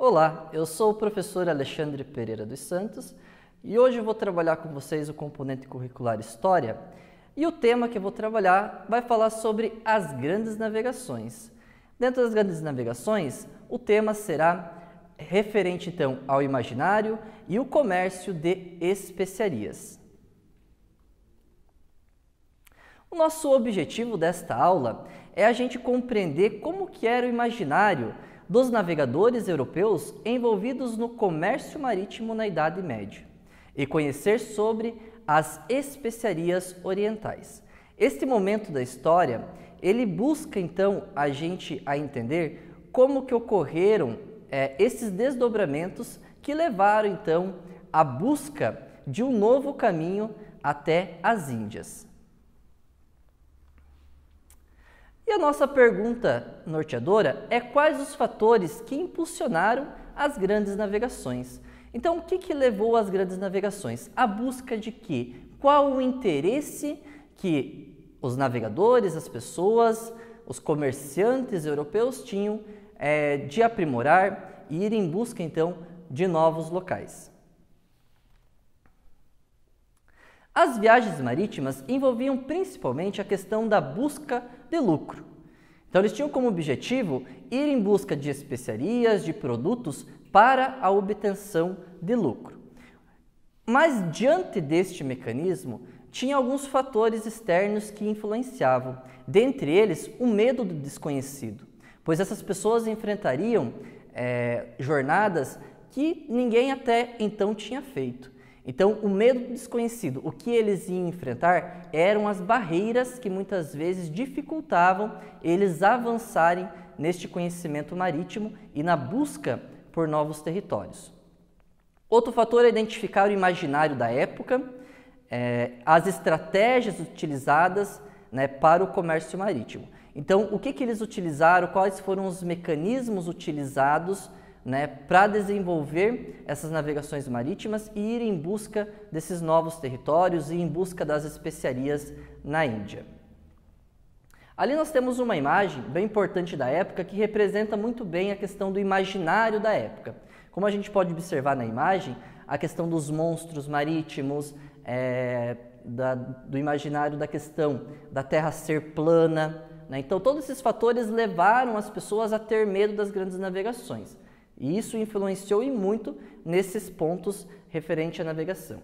Olá, eu sou o professor Alexandre Pereira dos Santos e hoje eu vou trabalhar com vocês o componente curricular História e o tema que eu vou trabalhar vai falar sobre as grandes navegações. Dentro das grandes navegações, o tema será referente então ao imaginário e o comércio de especiarias. O nosso objetivo desta aula é a gente compreender como que era o imaginário dos navegadores europeus envolvidos no comércio marítimo na Idade Média e conhecer sobre as especiarias orientais. Este momento da história, ele busca então a gente a entender como que ocorreram esses desdobramentos que levaram então à busca de um novo caminho até as Índias. E a nossa pergunta norteadora é quais os fatores que impulsionaram as grandes navegações. Então, o que levou às grandes navegações? A busca de quê? Qual o interesse que os navegadores, as pessoas, os comerciantes europeus tinham de aprimorar e ir em busca, então, de novos locais? As viagens marítimas envolviam principalmente a questão da busca de lucro. Então, eles tinham como objetivo ir em busca de especiarias, de produtos para a obtenção de lucro. Mas, diante deste mecanismo, tinha alguns fatores externos que influenciavam, dentre eles o medo do desconhecido, pois essas pessoas enfrentariam jornadas que ninguém até então tinha feito. Então, o medo do desconhecido, o que eles iam enfrentar eram as barreiras que muitas vezes dificultavam eles avançarem neste conhecimento marítimo e na busca por novos territórios. Outro fator é identificar o imaginário da época, as estratégias utilizadas para o comércio marítimo. Então, o que eles utilizaram, quais foram os mecanismos utilizados para desenvolver essas navegações marítimas e ir em busca desses novos territórios e em busca das especiarias na Índia. Ali nós temos uma imagem bem importante da época que representa muito bem a questão do imaginário da época. Como a gente pode observar na imagem, a questão dos monstros marítimos, do imaginário da questão da terra ser plana. Então, todos esses fatores levaram as pessoas a ter medo das grandes navegações. E isso influenciou e muito nesses pontos referentes à navegação.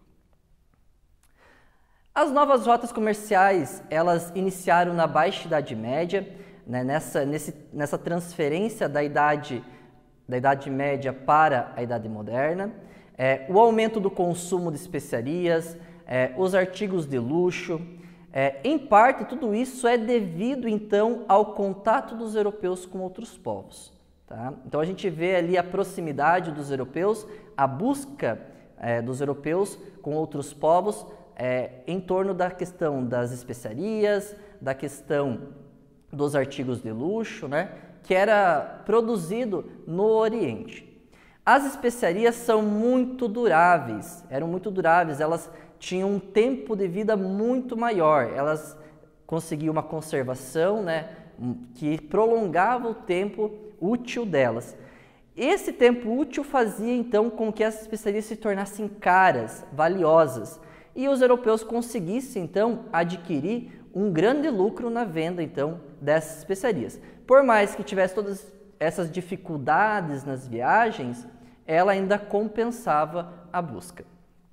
As novas rotas comerciais, elas iniciaram na Baixa Idade Média, nessa transferência da Idade Média para a Idade Moderna, o aumento do consumo de especiarias, os artigos de luxo. Em parte, tudo isso é devido, então, ao contato dos europeus com outros povos. Tá? Então, a gente vê ali a proximidade dos europeus, a busca dos europeus com outros povos em torno da questão das especiarias, da questão dos artigos de luxo, que era produzido no Oriente. As especiarias são muito duráveis, elas tinham um tempo de vida muito maior, elas conseguiam uma conservação que prolongava o tempo útil delas. Esse tempo útil fazia então com que essas especiarias se tornassem caras, valiosas, e os europeus conseguissem então adquirir um grande lucro na venda então dessas especiarias. Por mais que tivesse todas essas dificuldades nas viagens, ela ainda compensava a busca.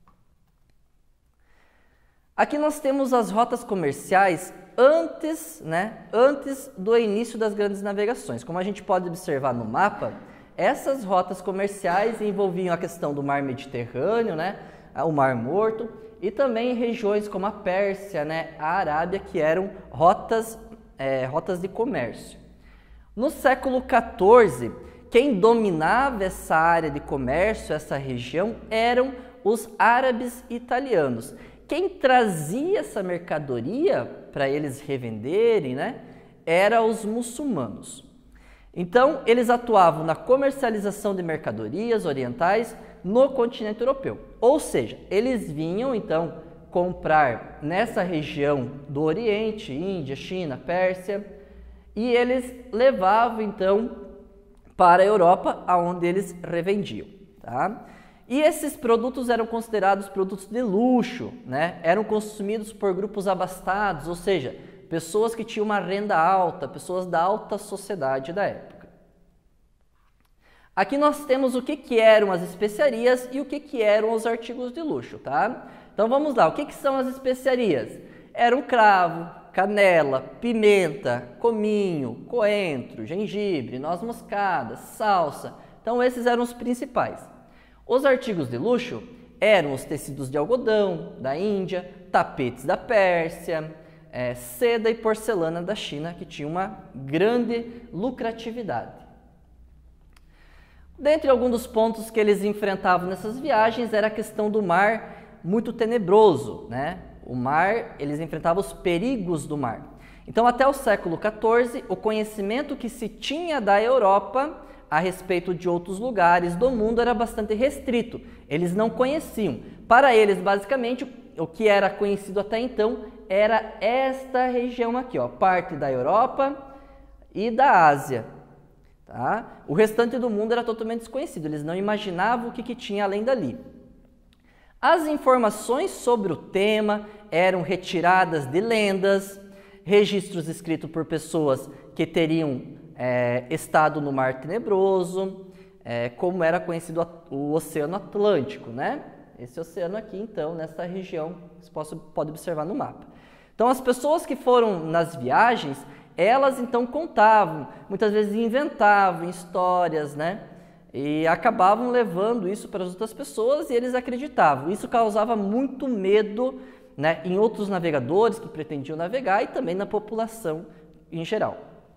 Aqui nós temos as rotas comerciais antes do início das grandes navegações. Como a gente pode observar no mapa, essas rotas comerciais envolviam a questão do mar Mediterrâneo, o Mar Morto, e também regiões como a Pérsia, a Arábia, que eram rotas de comércio. No século XIV, quem dominava essa área de comércio, essa região, eram os árabes italianos. Quem trazia essa mercadoria para eles revenderem, eram os muçulmanos. Então, eles atuavam na comercialização de mercadorias orientais no continente europeu. Ou seja, eles vinham, então, comprar nessa região do Oriente, Índia, China, Pérsia, e eles levavam, então, para a Europa, aonde eles revendiam, tá? E esses produtos eram considerados produtos de luxo, né? Eram consumidos por grupos abastados, ou seja, pessoas que tinham uma renda alta, pessoas da alta sociedade da época. Aqui nós temos o que eram as especiarias e o que eram os artigos de luxo, tá? Então vamos lá, o que são as especiarias? Eram cravo, canela, pimenta, cominho, coentro, gengibre, noz moscada, salsa. Então esses eram os principais. Os artigos de luxo eram os tecidos de algodão da Índia, tapetes da Pérsia, seda e porcelana da China, que tinha uma grande lucratividade. Dentre alguns dos pontos que eles enfrentavam nessas viagens era a questão do mar muito tenebroso, né? O mar, eles enfrentavam os perigos do mar. Então, até o século XIV, o conhecimento que se tinha da Europa a respeito de outros lugares do mundo era bastante restrito. Eles não conheciam. Para eles, basicamente, o que era conhecido até então era esta região aqui, ó, parte da Europa e da Ásia. Tá? O restante do mundo era totalmente desconhecido, eles não imaginavam o que tinha além dali. As informações sobre o tema eram retiradas de lendas, registros escritos por pessoas que teriam estado no Mar Tenebroso, como era conhecido o Oceano Atlântico, né? Esse oceano aqui, então, nessa região, você pode observar no mapa. Então, as pessoas que foram nas viagens, elas então contavam, muitas vezes inventavam histórias, né? E acabavam levando isso para as outras pessoas e eles acreditavam. Isso causava muito medo, né, em outros navegadores que pretendiam navegar e também na população em geral.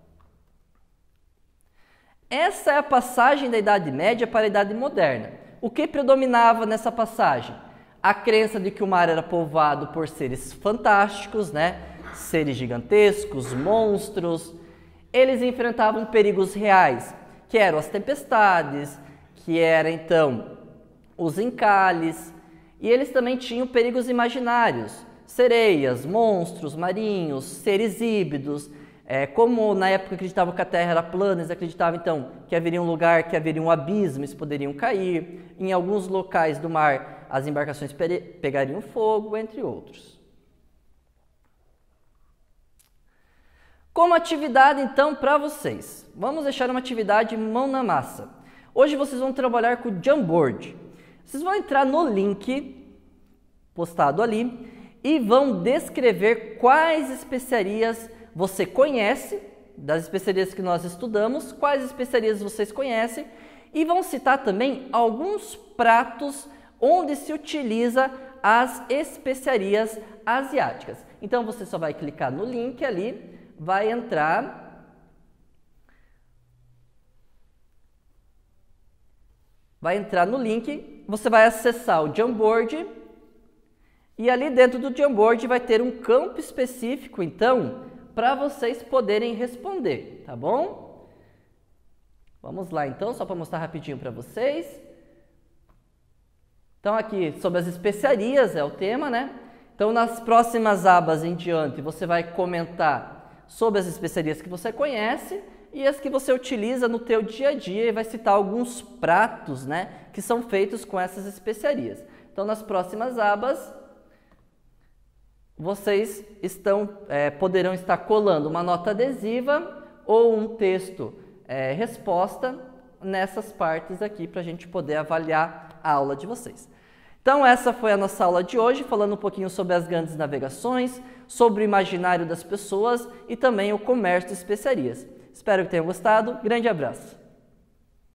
Essa é a passagem da Idade Média para a Idade Moderna. O que predominava nessa passagem? A crença de que o mar era povoado por seres fantásticos, né? Seres gigantescos, monstros. Eles enfrentavam perigos reais, que eram as tempestades, que eram então os encalhes, e eles também tinham perigos imaginários, sereias, monstros marinhos, seres híbridos. Como na época acreditavam que a Terra era plana, eles acreditavam então que haveria um lugar, que haveria um abismo, eles poderiam cair. Em alguns locais do mar, as embarcações pegariam fogo, entre outros. Como atividade, então, para vocês, vamos deixar uma atividade mão na massa. Hoje vocês vão trabalhar com o Jamboard. Vocês vão entrar no link postado ali e vão descrever quais especiarias você conhece, das especiarias que nós estudamos, quais especiarias vocês conhecem, e vão citar também alguns pratos onde se utiliza as especiarias asiáticas. Então você só vai clicar no link ali, vai entrar no link, você vai acessar o Jamboard e ali dentro do Jamboard vai ter um campo específico, então, para vocês poderem responder, tá bom? Vamos lá então, só para mostrar rapidinho para vocês. Então aqui, sobre as especiarias é o tema, né? Então nas próximas abas em diante, você vai comentar sobre as especiarias que você conhece e as que você utiliza no teu dia a dia e vai citar alguns pratos, né, que são feitos com essas especiarias. Então, nas próximas abas, vocês poderão estar colando uma nota adesiva ou um texto resposta nessas partes aqui para a gente poder avaliar a aula de vocês. Então essa foi a nossa aula de hoje, falando um pouquinho sobre as grandes navegações, sobre o imaginário das pessoas e também o comércio de especiarias. Espero que tenham gostado. Grande abraço!